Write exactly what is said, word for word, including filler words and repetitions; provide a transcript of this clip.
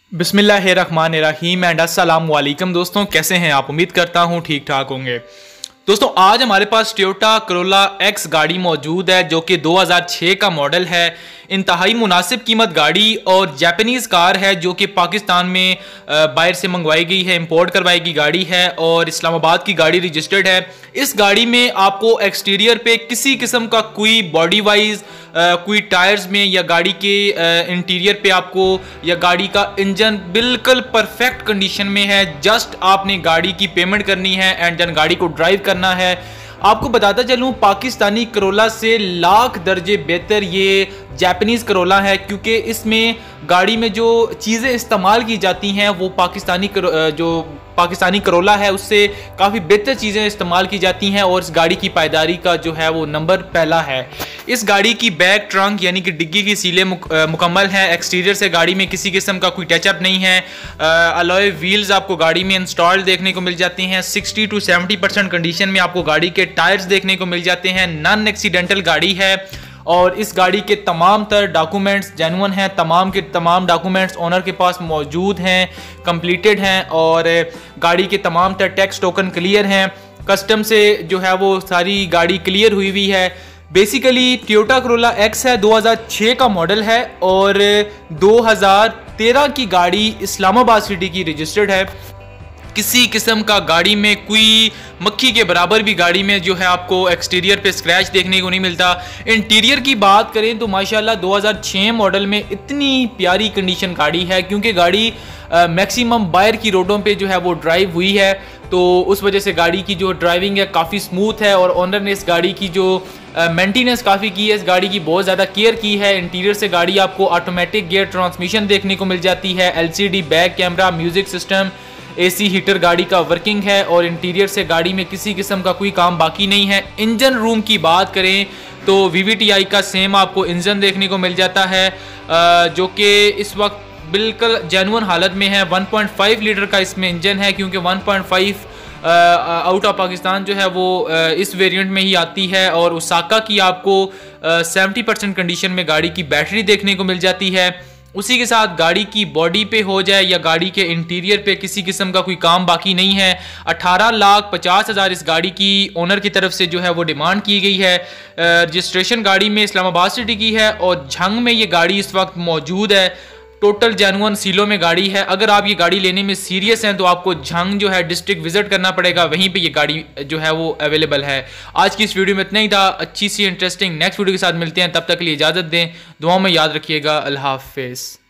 बिस्मिल्लाहिर्रहमानिर्रहीम एंड अस्सलाम वालेकुम दोस्तों, कैसे हैं आप? उम्मीद करता हूं ठीक ठाक होंगे। दोस्तों आज हमारे पास टोयोटा करोला एक्स गाड़ी मौजूद है जो कि दो हज़ार छह का मॉडल है। इंतहाई मुनासिब कीमत गाड़ी और जापानीज़ कार है जो कि पाकिस्तान में बाहर से मंगवाई गई है, इंपोर्ट करवाई गई गाड़ी है और इस्लामाबाद की गाड़ी रजिस्टर्ड है। इस गाड़ी में आपको एक्सटीरियर पे किसी किस्म का कोई बॉडी वाइज कोई टायर्स में या गाड़ी के इंटीरियर पे आपको या गाड़ी का इंजन बिल्कुल परफेक्ट कंडीशन में है। जस्ट आपने गाड़ी की पेमेंट करनी है एंड देन गाड़ी को ड्राइव करना है। आपको बताता चलूँ पाकिस्तानी करोला से लाख दर्जे बेहतर ये जापानीज़ करोला है, क्योंकि इसमें गाड़ी में जो चीज़ें इस्तेमाल की जाती हैं वो पाकिस्तानी जो पाकिस्तानी करोला है उससे काफ़ी बेहतर चीज़ें इस्तेमाल की जाती हैं और इस गाड़ी की पायदारी का जो है वो नंबर पहला है। इस गाड़ी की बैक ट्रंक यानी कि डिग्गी की सीलें मुक, मुकम्मल हैं। एक्सटीरियर से गाड़ी में किसी किस्म का कोई टचअप नहीं है। अलॉय व्हील्स आपको गाड़ी में इंस्टॉल्ड देखने को मिल जाती हैं। Sixty two seventy percent condition में आपको गाड़ी के टायर्स देखने को मिल जाते हैं। नॉन एक्सीडेंटल गाड़ी है और इस गाड़ी के तमाम तर डॉक्यूमेंट्स जेन्युइन हैं। तमाम के तमाम डॉक्यूमेंट्स ओनर के पास मौजूद हैं, कंप्लीटेड हैं और गाड़ी के तमाम तर टैक्स टोकन क्लियर हैं। कस्टम से जो है वो सारी गाड़ी क्लियर हुई हुई है। बेसिकली टोयोटा करोला एक्स है, दो हज़ार छह का मॉडल है और दो हज़ार तेरह की गाड़ी इस्लामाबाद सिटी की रजिस्टर्ड है। किसी किस्म का गाड़ी में कोई मक्खी के बराबर भी गाड़ी में जो है आपको एक्सटीरियर पे स्क्रैच देखने को नहीं मिलता। इंटीरियर की बात करें तो माशाल्लाह दो हज़ार छह मॉडल में इतनी प्यारी कंडीशन गाड़ी है, क्योंकि गाड़ी मैक्सिमम बाहर की रोडों पे जो है वो ड्राइव हुई है, तो उस वजह से गाड़ी की जो ड्राइविंग है काफ़ी स्मूथ है और ओनर ने इस गाड़ी की जो मेंटेनेंस काफ़ी की है, इस गाड़ी की बहुत ज़्यादा केयर की है। इंटीरियर से गाड़ी आपको ऑटोमेटिक गियर ट्रांसमिशन देखने को मिल जाती है। LCD back camera, music system, AC heater गाड़ी का वर्किंग है और इंटीरियर से गाड़ी में किसी किस्म का कोई काम बाकी नहीं है। इंजन रूम की बात करें तो वीवीटीआई का सेम आपको इंजन देखने को मिल जाता है जो कि इस वक्त बिल्कुल जेन्युइन हालत में है। वन पॉइंट फाइव लीटर का इसमें इंजन है, क्योंकि one point five out of Pakistan जो है वो इस वेरिएंट में ही आती है। और ओसाका की आपको सेवेंटी परसेंट कंडीशन में गाड़ी की बैटरी देखने को मिल जाती है। उसी के साथ गाड़ी की बॉडी पे हो जाए या गाड़ी के इंटीरियर पे किसी किस्म का कोई काम बाकी नहीं है। अठारह लाख पचास हज़ार इस गाड़ी की ओनर की तरफ से जो है वो डिमांड की गई है। रजिस्ट्रेशन गाड़ी में इस्लामाबाद सिटी की है और झंग में ये गाड़ी इस वक्त मौजूद है। टोटल जेन्युइन सीलों में गाड़ी है। अगर आप ये गाड़ी लेने में सीरियस हैं तो आपको झंग जो है डिस्ट्रिक्ट विजिट करना पड़ेगा, वहीं पे ये गाड़ी जो है वो अवेलेबल है। आज की इस वीडियो में इतना ही था। अच्छी सी इंटरेस्टिंग नेक्स्ट वीडियो के साथ मिलते हैं, तब तक के लिए इजाज़त दें। दुआओं में याद रखिएगा। अल्लाह हाफिज़।